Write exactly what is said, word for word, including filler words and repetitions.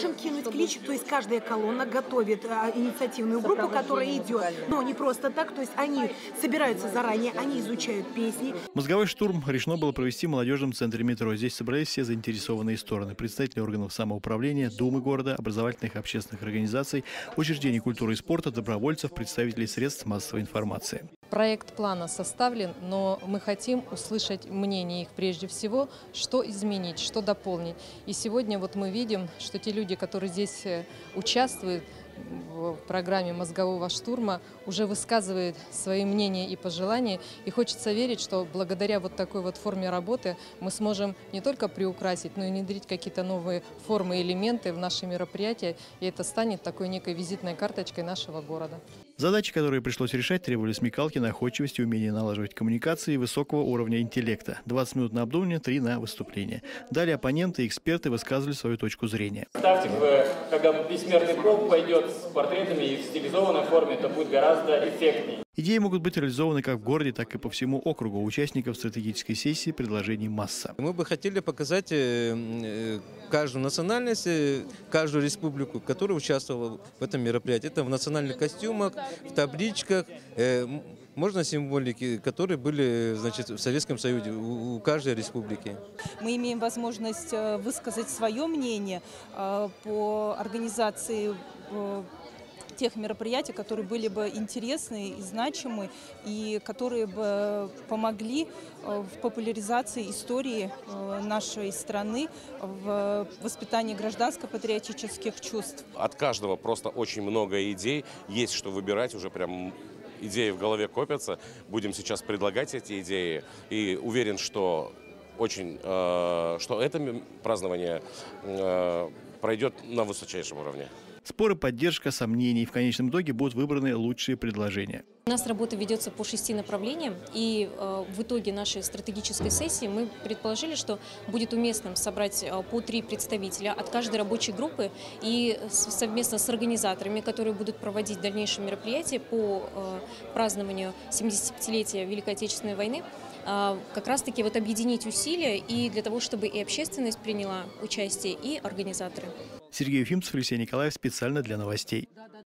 можем кинуть клич, то есть каждая колонна готовит а, инициативную группу, которая идет, но не просто так, то есть они собираются заранее, они изучают песни. Мозговой штурм решено было провести в молодежном центре метро. Здесь собрались все заинтересованные стороны: представители органов самоуправления, Думы города, образовательных и общественных организаций, учреждений культуры и спорта, добровольцев, представителей средств массовой информации. Проект плана составлен, но мы хотим услышать мнение их прежде всего, что изменить, что дополнить. И сегодня вот мы видим, что те люди, которые здесь участвуют в программе мозгового штурма, уже высказывают свои мнения и пожелания. И хочется верить, что благодаря вот такой вот форме работы мы сможем не только приукрасить, но и внедрить какие-то новые формы и элементы в наши мероприятия. И это станет такой некой визитной карточкой нашего города. Задачи, которые пришлось решать, требовали смекалки, находчивости, умения налаживать коммуникации и высокого уровня интеллекта. двадцать минут на обдумывание, три на выступление. Далее оппоненты и эксперты высказывали свою точку зрения. Ставьте, когда бессмертный полк пойдет с портретами и в стилизованной форме, это будет гораздо эффектнее. Идеи могут быть реализованы как в городе, так и по всему округу. У участников стратегической сессии предложений масса. Мы бы хотели показать каждую национальность, каждую республику, которая участвовала в этом мероприятии. Это в национальных костюмах, в табличках, можно символики, которые были, значит, в Советском Союзе у каждой республики. Мы имеем возможность высказать свое мнение по организации тех мероприятий, которые были бы интересны и значимы, и которые бы помогли в популяризации истории нашей страны, в воспитании гражданско-патриотических чувств. От каждого просто очень много идей, есть что выбирать, уже прям идеи в голове копятся. Будем сейчас предлагать эти идеи, и уверен, что очень, э, что это празднование э, пройдет на высочайшем уровне. Споры, поддержка, сомнения, и в конечном итоге будут выбраны лучшие предложения. У нас работа ведется по шести направлениям, и э, в итоге нашей стратегической сессии мы предположили, что будет уместным собрать э, по три представителя от каждой рабочей группы и совместно с организаторами, которые будут проводить дальнейшие мероприятия по э, празднованию семидесятипятилетия Великой Отечественной войны, э, как раз-таки вот объединить усилия и для того, чтобы и общественность приняла участие, и организаторы. Сергей Ефимцев, Алексей Николаев, специально для новостей.